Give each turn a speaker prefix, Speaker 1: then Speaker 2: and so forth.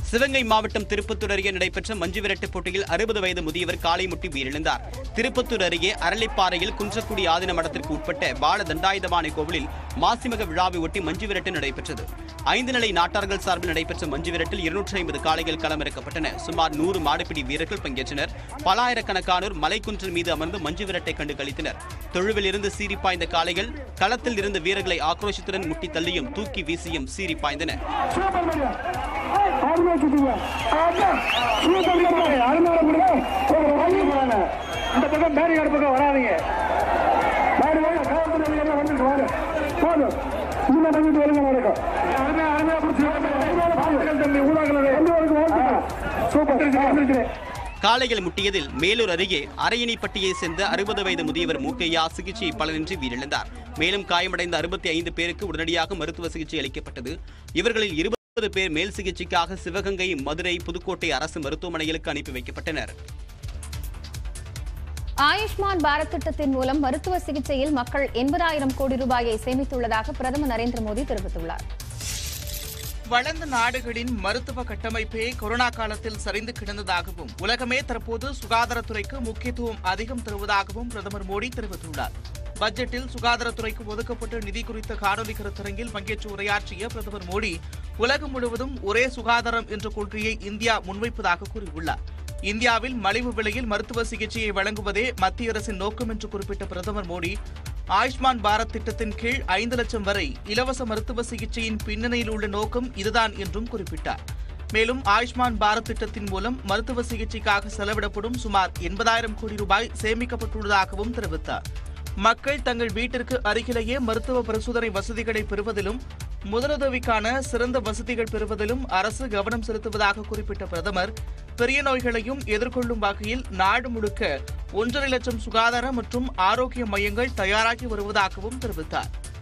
Speaker 1: சிவகங்கை மாவட்டம் திருப்பத்தூர் அருகே நடைபெற்ற மஞ்சுவிரட்டு போட்டியில் 60 வயது முதியவர் காலை முட்டி உயிரிழந்தார். திருப்பத்தூர் அருகே அரளிப்பாறையில் குன்றக்குடி ஆதீன மடத்திற்கு உட்பட்ட பால தண்டாயுதபாணி கோவிலில் மாசிமக விழாவை ஒட்டி மஞ்சுவிரட்டு நடைபெற்றது. 5 நிலை நாட்டார்கள் சார்பில் நடைபெற்ற மஞ்சுவிரட்டில் 250 காளைகள் களமிறக்கப்பட்டன. சுமார் 100 மாடுபிடி வீரர்கள் பங்கேற்றனர். பல ஆயிரக்கணக்கானோர் மலைக்குன்றின் மீது அமர்ந்து மஞ்சுவிரட்டை கண்டு களித்தனர். தொழுவில் இருந்து சீறி பாய்ந்த காளைகள் களத்தில் இருந்த வீரர்களை ஆக்ரோஷத்துடன் முட்டி தள்ளியும் தூக்கி வீசியும் சீறி பாய்ந்தன. காளைகள் முட்டியதில் மேலூர் அருகே அரையணிப்பட்டியை சேர்ந்த 60 வயது முதியவர் மூக்கையா சிகிச்சை பலனின்றி உயிரிழந்தார். மேலும் காயமடைந்த 65 பேருக்கு உடனடியாக மருத்துவ சிகிச்சை அளிக்கப்பட்டது. இவர்களில் 20 பேர் மேல் சிகிச்சைக்காக சிவகங்கை, மதுரை, புதுக்கோட்டை அரசு மருத்துவமனைகளுக்கு அனுப்பி வைக்கப்பட்டனர்.
Speaker 2: ஆயுஷ்மான் பாரத் திட்டத்தின் மூலம் மருத்துவ சிகிச்சையில் மக்கள் 80,000 கோடி ரூபாயை சேமித்துள்ளதாக பிரதமர் நரேந்திர மோடி தெரிவித்துள்ளார்.
Speaker 3: வளர்ந்த நாடுகளின் மருத்துவ கட்டமைப்பே கொரோனா காலத்தில் சரிந்து கிடந்ததாகவும் உலகமே தற்போது சுகாதாரத்துறைக்கு முக்கியத்துவம் அதிகம் தருவதாகவும் பிரதமர் மோடி தெரிவித்துள்ளார். பட்ஜெட்டில் சுகாதாரத்துறைக்கு ஒதுக்கப்பட்ட நிதி குறித்த காணொலி கருத்தரங்கில் பங்கேற்று உரையாற்றிய பிரதமர் மோடி உலகம் முழுவதும் ஒரே சுகாதாரம் என்ற கொள்கையை இந்தியா முன்வைப்பதாக கூறியுள்ளார். இந்தியாவில் மலிவு விலையில் மருத்துவ சிகிச்சையை வழங்குவதே மத்திய அரசின் நோக்கம் என்று குறிப்பிட்ட பிரதமர் மோடி ஆயுஷ்மான் பாரத் திட்டத்தின் கீழ் 5 லட்சம் வரை இலவச மருத்துவ சிகிச்சையின் பின்னணியில் உள்ள நோக்கம் இதுதான் என்றும் குறிப்பிட்டார். மேலும் ஆயுஷ்மான் பாரத் திட்டத்தின் மூலம் மருத்துவ சிகிச்சைக்காக செலவிடப்படும் சுமார் 80,000 கோடி ரூபாய் சேமிக்கப்பட்டுள்ளதாகவும் தெரிவித்தார். மக்கள் தங்கள் வீட்டிற்கு அருகிலேயே மருத்துவ பரிசோதனை வசதிகளை பெறுவதிலும் முதலுதவிக்கான சிறந்த வசதிகள் பெறுவதிலும் அரசு கவனம் செலுத்துவதாக குறிப்பிட்ட பிரதமர் பெரிய நோய்களையும் எதிர்கொள்ளும் வகையில் நாடு முழுக்க 1.5 லட்சம் சுகாதார மற்றும் ஆரோக்கிய மையங்கள் தயாராகி வருவதாகவும் தெரிவித்தார்.